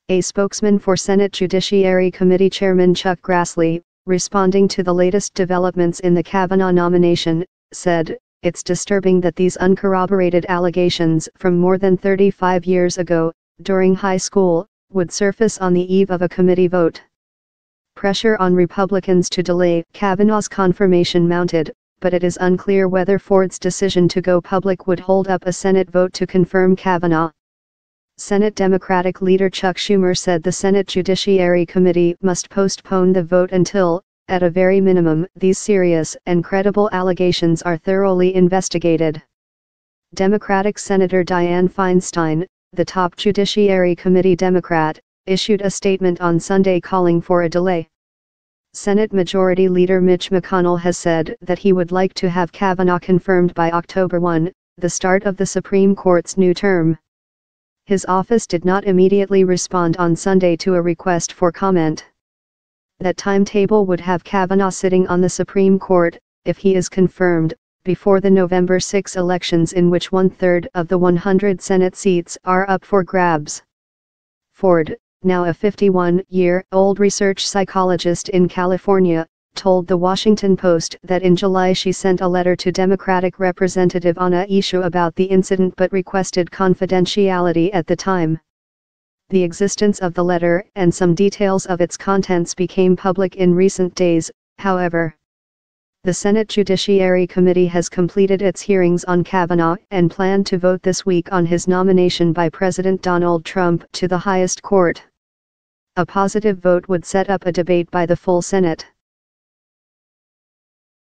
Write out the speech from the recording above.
A spokesman for Senate Judiciary Committee Chairman Chuck Grassley, responding to the latest developments in the Kavanaugh nomination, said, "It's disturbing that these uncorroborated allegations from more than 35 years ago, during high school, would surface on the eve of a committee vote." Pressure on Republicans to delay Kavanaugh's confirmation mounted, but it is unclear whether Ford's decision to go public would hold up a Senate vote to confirm Kavanaugh. Senate Democratic leader Chuck Schumer said the Senate Judiciary Committee must postpone the vote until, at a very minimum, these serious and credible allegations are thoroughly investigated. Democratic Senator Dianne Feinstein, the top Judiciary Committee Democrat, issued a statement on Sunday calling for a delay. Senate Majority Leader Mitch McConnell has said that he would like to have Kavanaugh confirmed by October 1, the start of the Supreme Court's new term. His office did not immediately respond on Sunday to a request for comment. That timetable would have Kavanaugh sitting on the Supreme Court, if he is confirmed, before the November 6 elections in which 1/3 of the 100 Senate seats are up for grabs. Ford, now a 51-year-old research psychologist in California, told The Washington Post that in July she sent a letter to Democratic Representative Anna Eshoo about the incident but requested confidentiality at the time. The existence of the letter and some details of its contents became public in recent days, however. The Senate Judiciary Committee has completed its hearings on Kavanaugh and planned to vote this week on his nomination by President Donald Trump to the highest court. A positive vote would set up a debate by the full Senate.